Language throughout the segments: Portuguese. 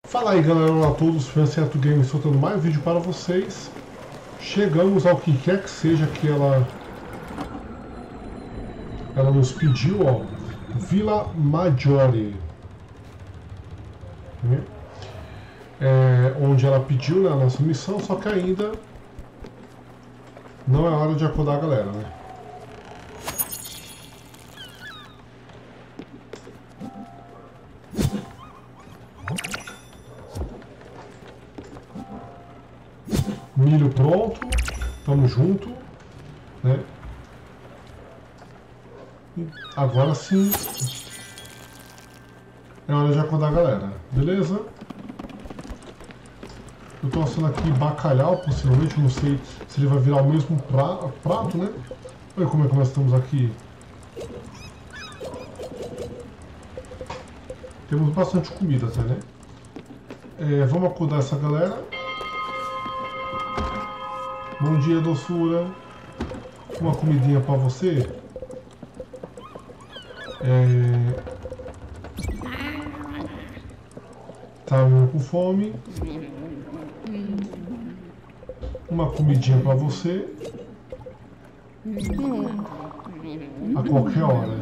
Fala aí galera, olá a todos, Franceto Games soltando mais um vídeo para vocês. Chegamos ao que quer que seja que ela nos pediu, ó, Villa Maggiore, onde ela pediu, né, a nossa missão, só que ainda não é hora de acordar a galera, né? Milho pronto, tamo junto, né? E agora sim é hora de acordar a galera, beleza? Eu tô assando aqui bacalhau, possivelmente, eu não sei se ele vai virar o mesmo prato, né? Olha como é que nós estamos aqui. Temos bastante comida até, né? Vamos acordar essa galera. Bom dia, doçura. Uma comidinha pra você. Tá com fome. Uma comidinha pra você. A qualquer hora.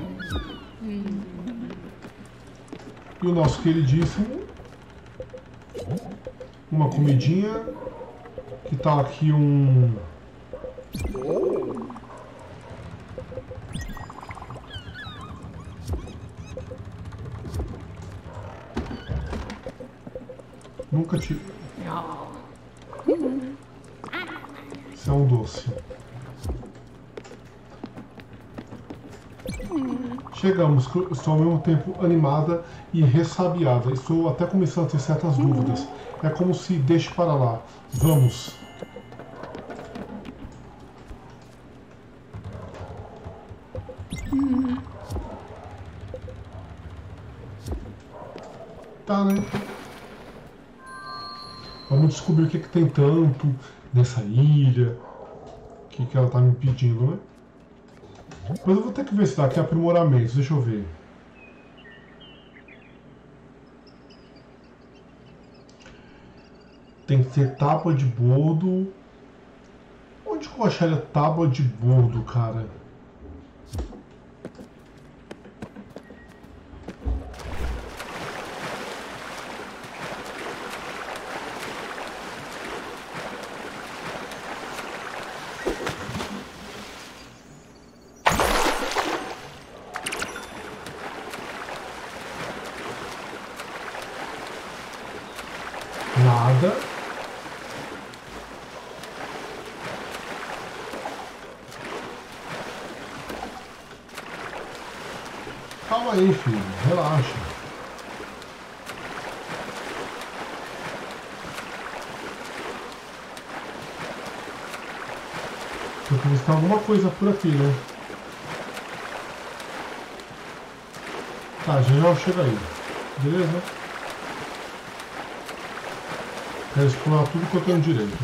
E o nosso queridíssimo. Uma comidinha. Que tá aqui Nunca tive. Isso é um doce. Chegamos, estou ao mesmo tempo animada e ressabiada. Estou até começando a ter certas dúvidas. É como se deixe para lá. Vamos. Tá, né? Vamos descobrir o que tem tanto nessa ilha. O que ela tá me pedindo, né? Mas eu vou ter que ver se dá aqui aprimoramentos. Deixa eu ver. Tem que ter tábua de bordo. Onde que eu acharia tábua de bordo, cara? Nada. Calma aí, filho. Relaxa. Tem que visitar alguma coisa por aqui, né? Tá, já chega aí. Beleza? Quero explorar tudo que eu tenho direito.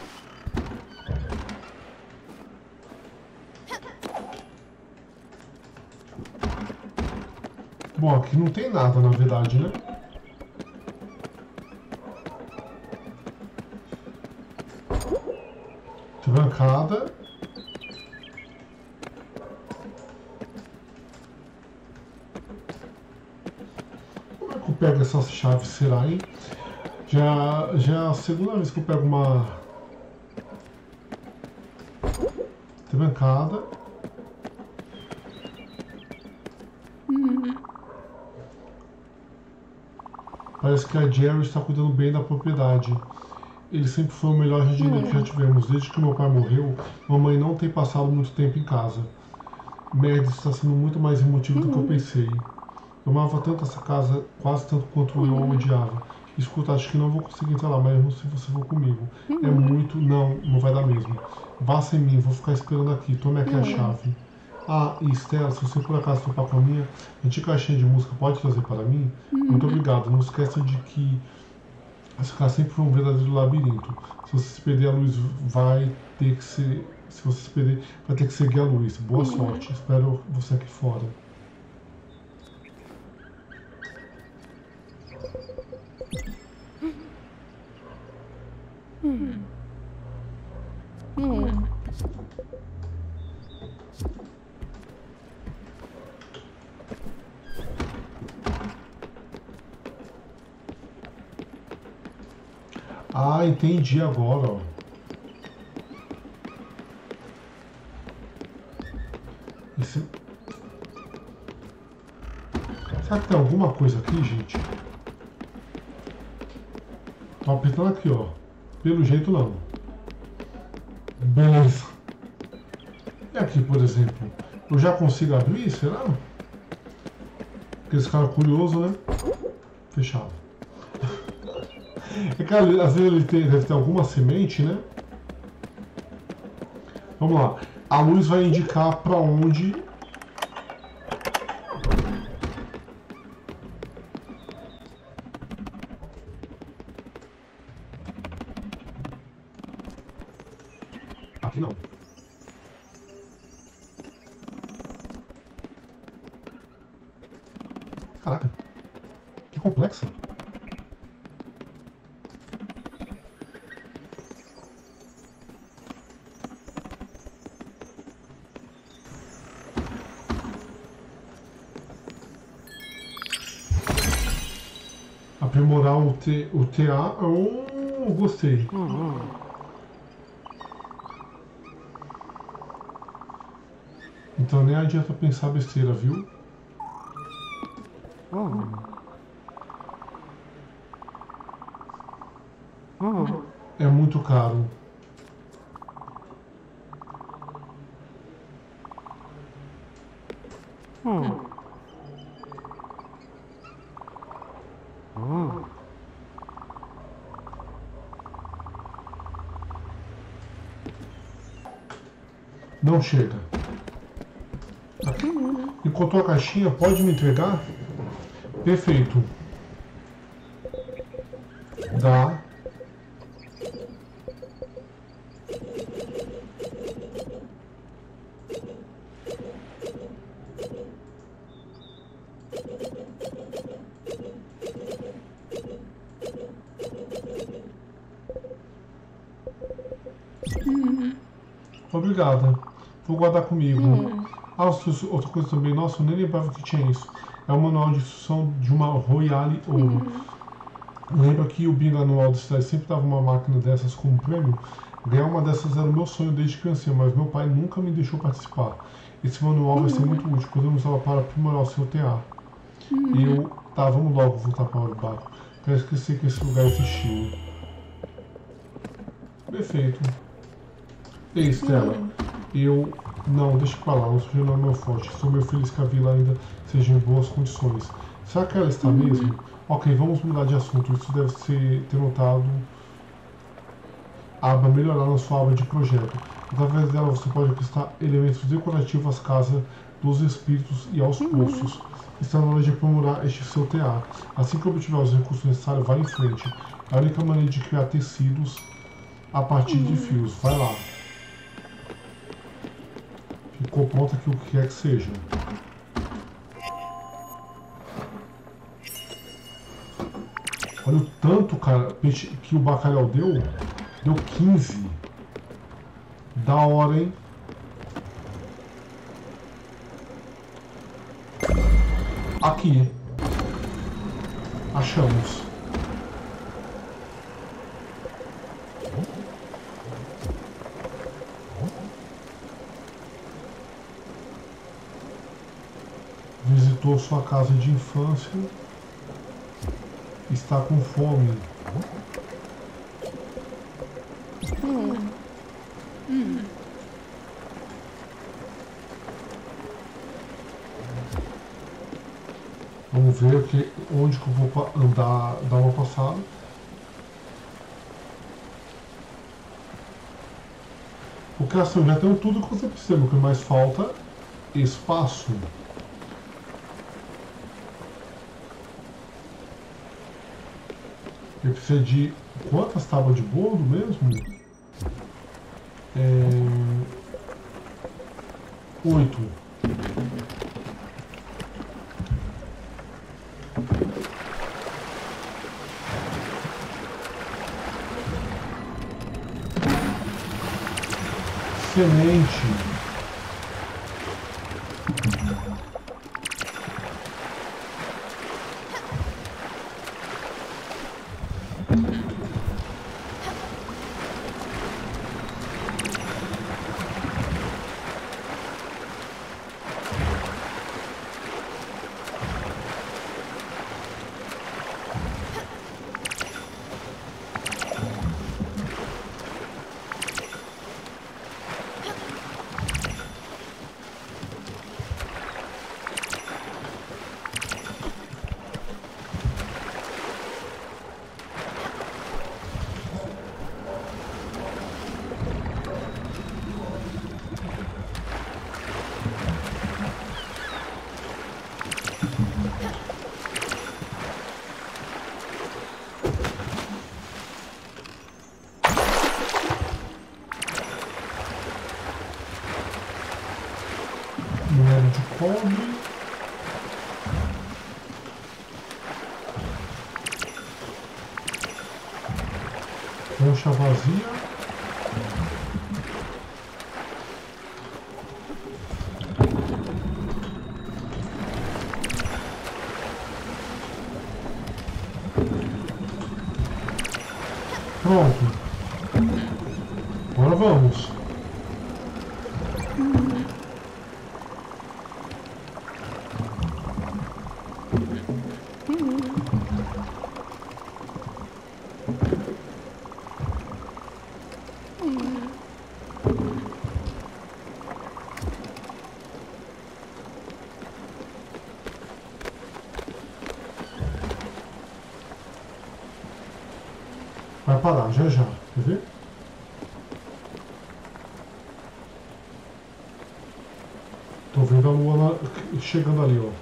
Bom, aqui não tem nada, na verdade, né? Trancada. Como é que eu pego essas chaves, será, hein? Já é a segunda vez que eu pego uma trancada. Parece que a Jerry está cuidando bem da propriedade. Ele sempre foi o melhor jardineiro que já tivemos. Desde que meu pai morreu, mamãe não tem passado muito tempo em casa. Merda, está sendo muito mais emotivo do que eu pensei. Eu amava tanto essa casa, quase tanto quanto eu a odiava. Escuta, acho que não vou conseguir entrar lá, mesmo se você for comigo. É muito... Não vai dar mesmo. Vá sem mim, vou ficar esperando aqui. Tome aqui a chave. Ah, e Estela, se você por acaso topar com a minha antiga caixinha de música, pode trazer para mim? Muito obrigado. Não esqueça de que essa casa sempre foi um verdadeiro labirinto. Se você se perder, a luz vai ter que ser... Se você se perder, vai ter que seguir a luz. Boa sorte. Espero você aqui fora. Ah, entendi agora, ó. Esse... Será que tem alguma coisa aqui, gente? Tô apertando aqui, ó. Pelo jeito, não. Beleza. E aqui, por exemplo? Eu já consigo abrir, será? Aqueles caras curiosos, né? Fechado. É que às vezes ele deve ter alguma semente, né? Vamos lá. A luz vai indicar para onde... Aqui não. Caraca. Que complexa. Aprimorar o TA. Gostei. Então nem adianta pensar besteira, viu? É muito caro. Não chega. Encontrou a caixinha? Pode me entregar? Perfeito. Dá. Obrigada. Vou guardar comigo. Ah, outra coisa também. Nossa, eu nem lembrava que tinha isso. É o manual de instrução de uma Royale Ouro. Lembra que o bingo anual da cidade sempre dava uma máquina dessas como prêmio? Ganhar uma dessas era o meu sonho desde criança, mas meu pai nunca me deixou participar. Esse manual vai ser muito útil, podemos usá-lo para aprimorar o seu TA. E tá, vamos logo voltar para o barco. Para esquecer que esse lugar existiu. Perfeito. Ei, Stella, não, deixa pra lá, o sujeito não é meu forte. Estou meio feliz que a vila ainda seja em boas condições. Será que ela está mesmo? Ok, vamos mudar de assunto. Isso deve ter notado. Aba melhorar na sua aba de projeto. Através dela você pode acrescentar elementos decorativos às casas dos espíritos e aos poços. Está na hora de aprimorar este seu TA. Assim que obtiver os recursos necessários, vá em frente. É a única maneira de criar tecidos a partir de fios. Vai lá. Ficou pronto aqui o que quer que seja. Olha o tanto, cara, que o bacalhau deu. Deu 15. Da hora, hein? Aqui. Achamos. Visitou sua casa de infância. Está com fome. Vamos ver aqui onde que eu vou andar, dar uma passada. Porque assim, já tenho tudo que você precisa, o que mais falta é espaço. Eu preciso de quantas tábuas de bordo mesmo? 8. Semente. fome. Concha vazia. Pronto. Agora vamos. Vai parar já já, quer ver? Tô vendo a lua chegando ali, ó.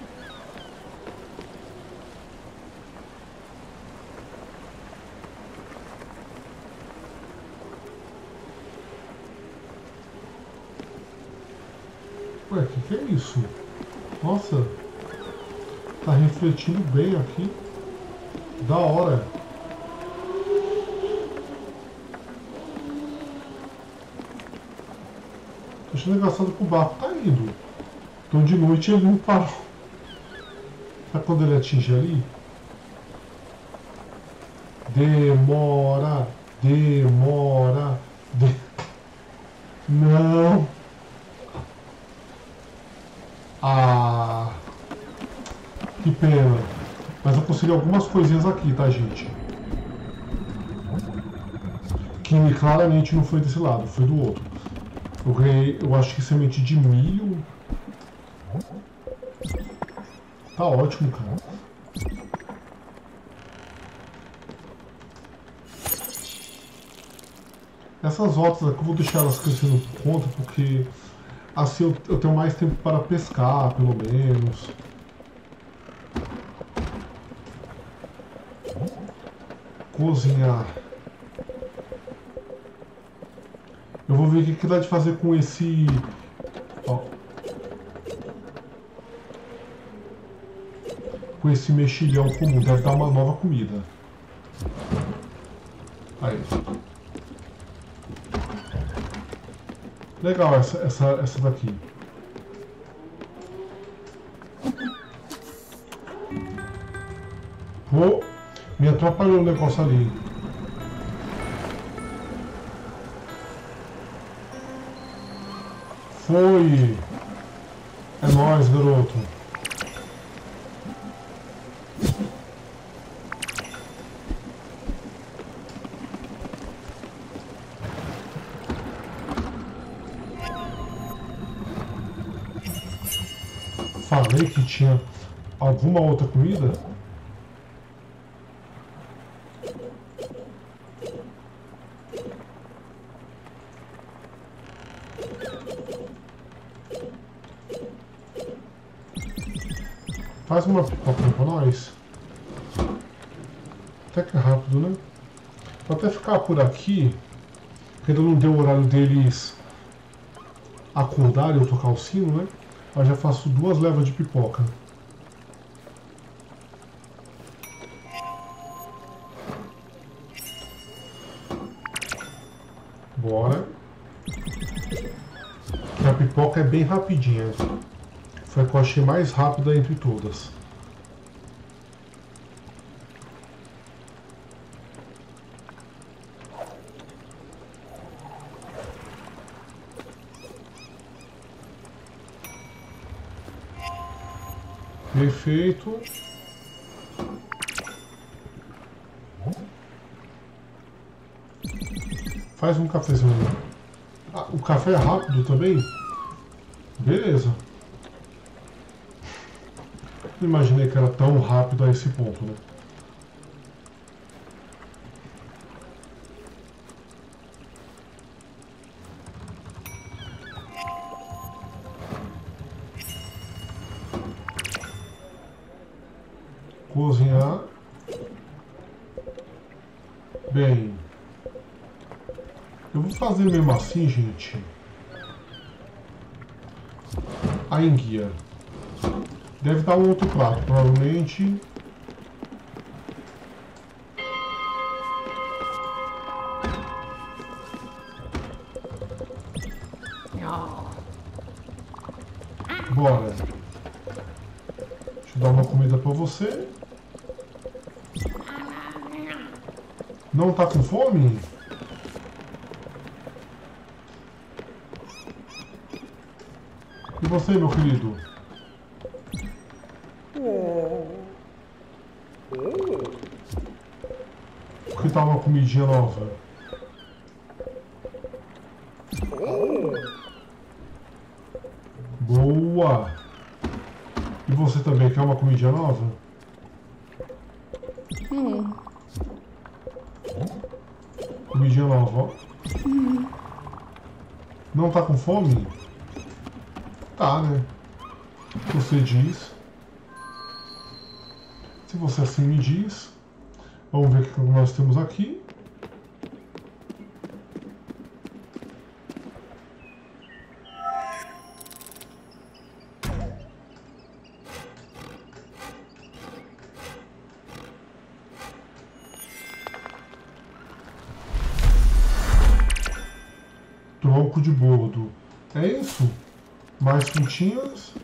Ué, que é isso? Nossa, tá refletindo bem aqui. Da hora. Tô achando engraçado que o barco tá indo. Então de noite ele não parou. Sabe quando ele atinge ali? Demora, demora, Não. Ah, que pena. Mas eu consegui algumas coisinhas aqui, tá, gente? Que claramente não foi desse lado, foi do outro. Eu ganhei, eu acho que semente de milho. Tá ótimo, cara. Essas rotas aqui eu vou deixar elas crescendo por conta, porque assim eu tenho mais tempo para pescar, pelo menos. Cozinhar. Eu vou ver o que dá de fazer com esse... Ó. Com esse mexilhão comum. Deve dar uma nova comida. Aí. Legal essa daqui. Pô, me atrapalhou o negócio ali. Foi! É nóis, garoto. Falei que tinha alguma outra comida? Faz uma pipoca pra nós. Até que é rápido, né? Vou até ficar por aqui, porque ainda não deu o horário deles acordarem ou tocar o sino, né? Mas já faço 2 levas de pipoca. Bora. Que a pipoca é bem rapidinha. Foi a que eu achei mais rápida entre todas. Perfeito. Faz um cafezinho. Ah, o café é rápido também? Beleza. Não imaginei que era tão rápido a esse ponto, né? Cozinhar. Bem. Eu vou fazer mesmo assim, gente. a enguia. Deve dar um outro prato, provavelmente. Bora. Deixa eu dar uma comida pra você. Não tá com fome? E você, meu querido? Que tal uma comidinha nova? Boa! E você também quer uma comidinha nova? Comidinha nova, ó. Não tá com fome? Tá, né? Você diz. Se você assim me diz. Vamos ver o que nós temos aqui. Tronco de bordo. É isso? Mais frutinhas.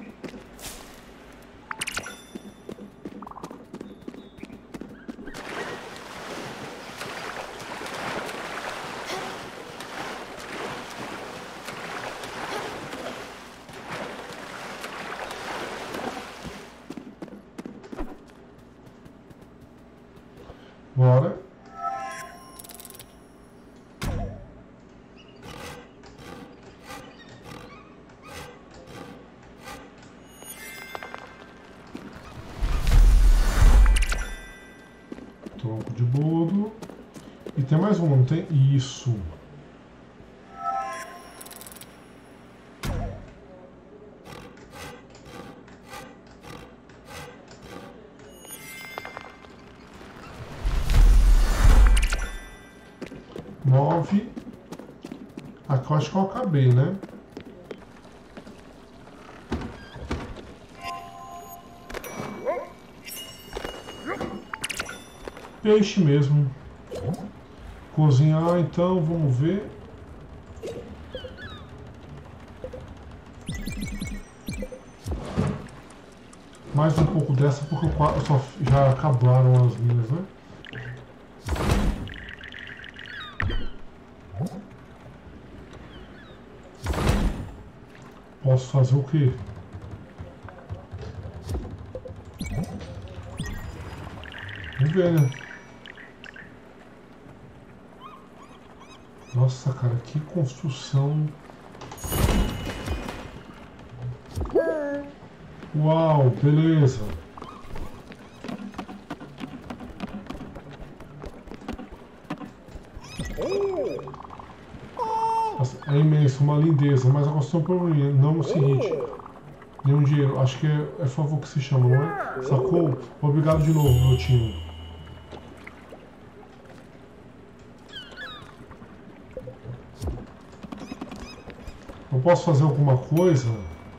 Bora. Tronco de bordo. E tem mais um, não tem? Isso. Nove. Aqui eu acho que eu acabei, né? Peixe mesmo. Cozinhar, então, vamos ver. Mais um pouco dessa, porque só já acabaram as minhas, né? Posso fazer o quê? Vamos ver, né? Nossa, cara, que construção. Uau, beleza. Nossa, é imenso, uma lindeza, mas a construção por mim, não o seguinte. Nenhum dinheiro, acho que é favor que se chama, não é? Sacou? Obrigado de novo, meu time. Eu posso fazer alguma coisa?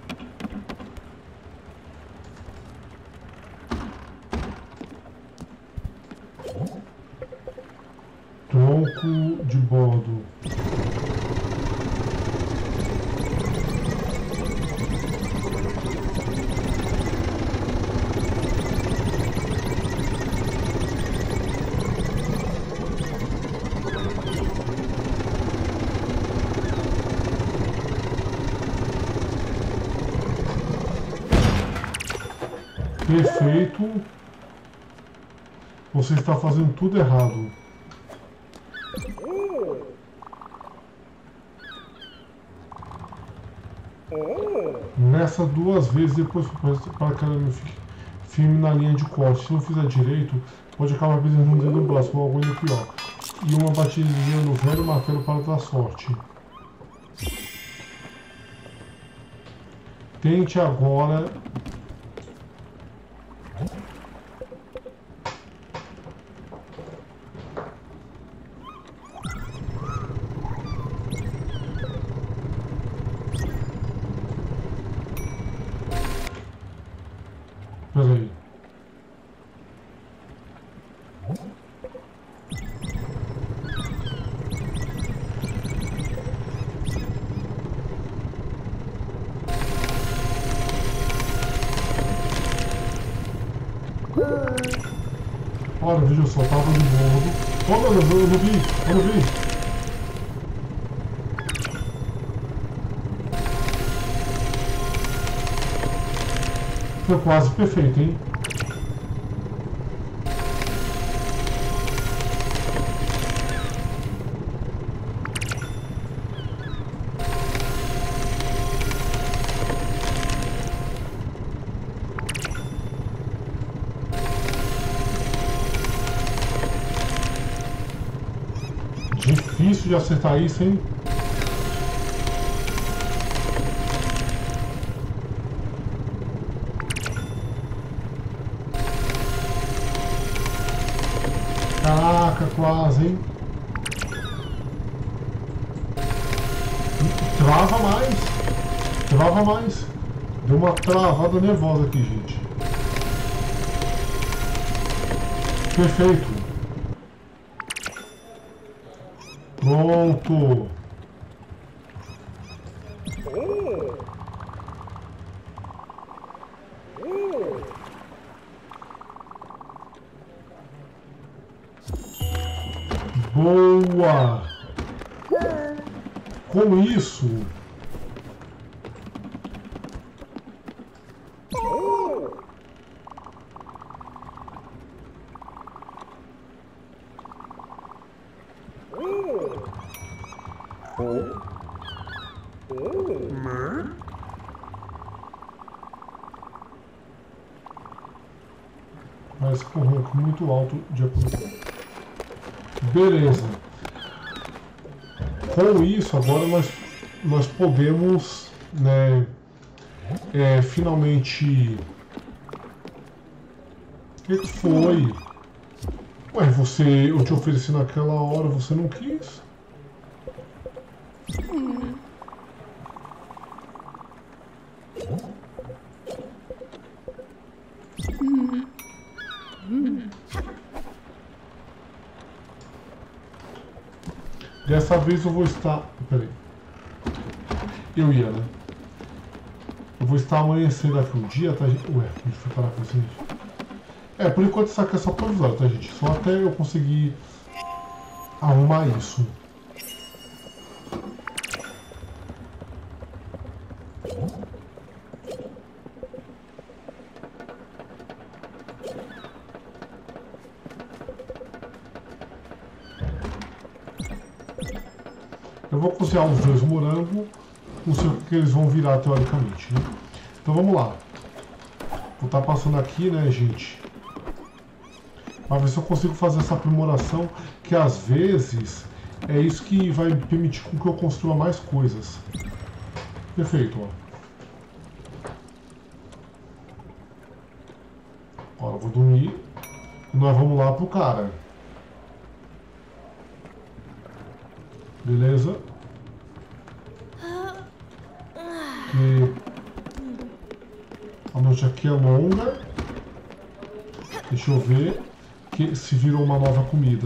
Tronco de bordo. Perfeito. Você está fazendo tudo errado. Nessa duas vezes, depois para que ela não fique firme na linha de corte. Se não fizer direito, pode acabar perdendo um dedo no braço ou algo ainda pior. E uma batidinha no velho martelo para dar sorte. Tente agora. Agora, veja só, tava de bordo. Oh meu Deus, eu não vi, eu não vi. Foi quase perfeito, hein? Difícil de acertar isso, hein? Caraca, quase, hein? Trava mais! Trava mais! Deu uma travada nervosa aqui, gente. Perfeito! Pronto! Boa! Com isso... Mas com ronco muito alto de acordo com... Beleza. Com isso, agora nós podemos, né, finalmente... O que foi? Ué, eu te ofereci naquela hora, você não quis? Dessa vez eu vou estar... Peraí. Eu ia, né? Eu vou estar amanhecendo aqui um dia, tá, gente? Ué, a gente foi parar com isso, gente. Por enquanto isso aqui é só provisório, tá, gente? Só até eu conseguir arrumar isso. Eu vou cozinhar os dois morangos, não sei o que eles vão virar teoricamente, né? Então vamos lá. Vou estar passando aqui, né, gente? Para ver se eu consigo fazer essa aprimoração, que às vezes é isso que vai permitir com que eu construa mais coisas. Perfeito, ó. Agora eu vou dormir e nós vamos lá pro cara. Beleza? Que a noite aqui é longa. Deixa eu ver que se virou uma nova comida.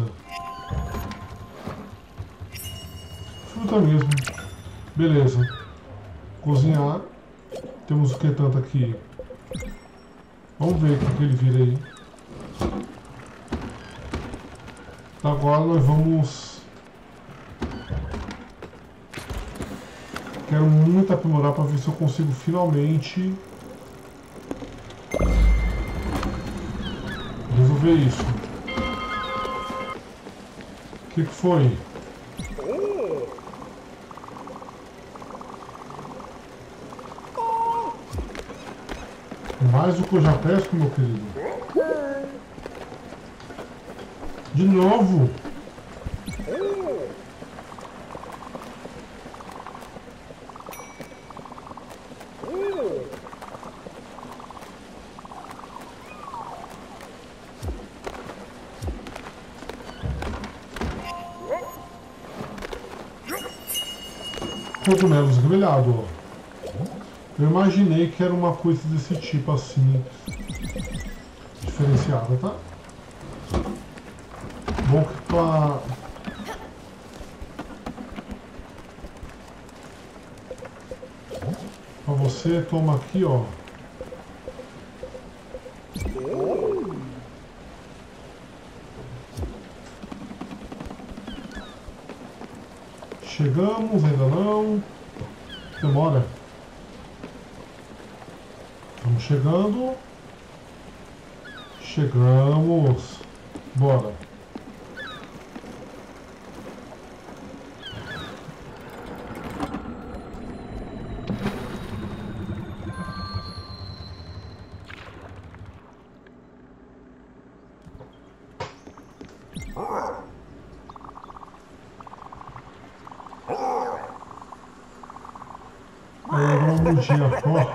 Fruta mesmo. Beleza. Cozinhar. Temos o que tanto aqui? Vamos ver o que ele vira aí. Agora nós vamos... Quero muito aprimorar para ver se eu consigo finalmente resolver isso. O que foi? Mais do que eu já pesco, meu querido. De novo. Cogumelos grelhados, ó. Eu imaginei que era uma coisa desse tipo assim, diferenciada, tá? Bom que pra... Pra você, toma aqui, ó. Chegamos, ainda não. Demora. Estamos chegando. Chegamos. Bora. Aí, uma mudinha.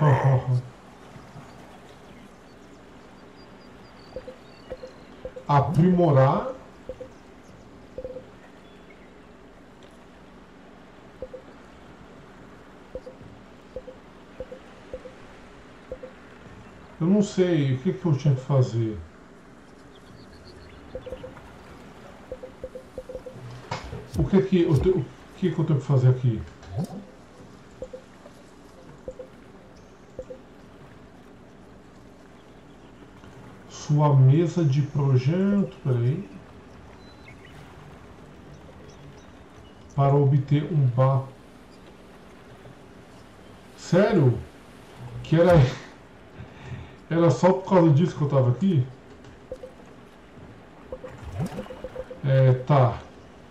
Aprimorar. Eu não sei o que eu tinha que fazer. O que eu tenho que fazer aqui? Sua mesa de projeto, peraí. Para obter um bar. Sério? Que era só por causa disso que eu tava aqui? Tá.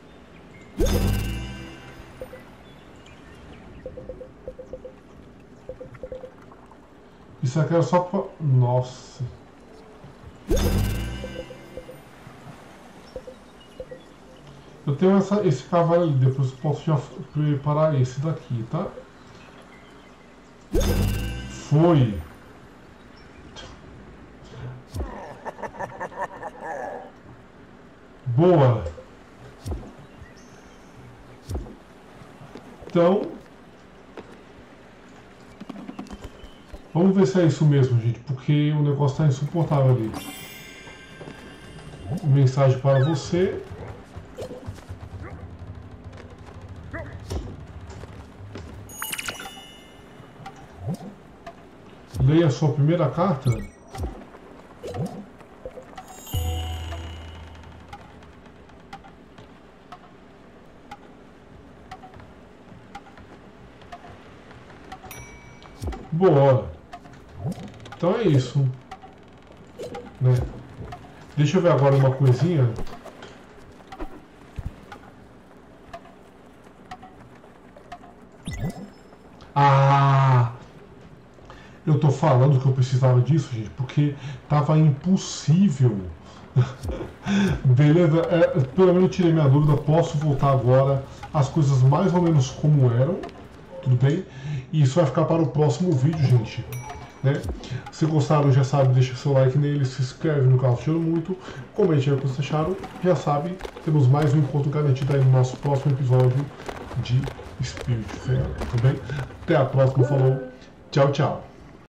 Isso aqui era só pra... Nossa. Eu tenho esse cavalo ali, depois eu posso já preparar esse daqui, tá? Foi. Boa. Então, vamos ver se é isso mesmo, gente, porque o negócio está insuportável ali. Mensagem para você. Leia a sua primeira carta. Boa. Então é isso, né? Deixa eu ver agora uma coisinha. Ah! Eu tô falando que eu precisava disso, gente, porque tava impossível. Beleza? Pelo menos eu tirei minha dúvida. Posso voltar agora as coisas mais ou menos como eram. Tudo bem? E isso vai ficar para o próximo vídeo, gente. Né? Se gostaram, já sabe, deixa seu like nele, se inscreve no canal, assistindo muito, comente aí o que vocês acharam, já sabe, temos mais um encontro garantido aí no nosso próximo episódio de Spirit Fair, tá bem? Até a próxima, falou, tchau, tchau!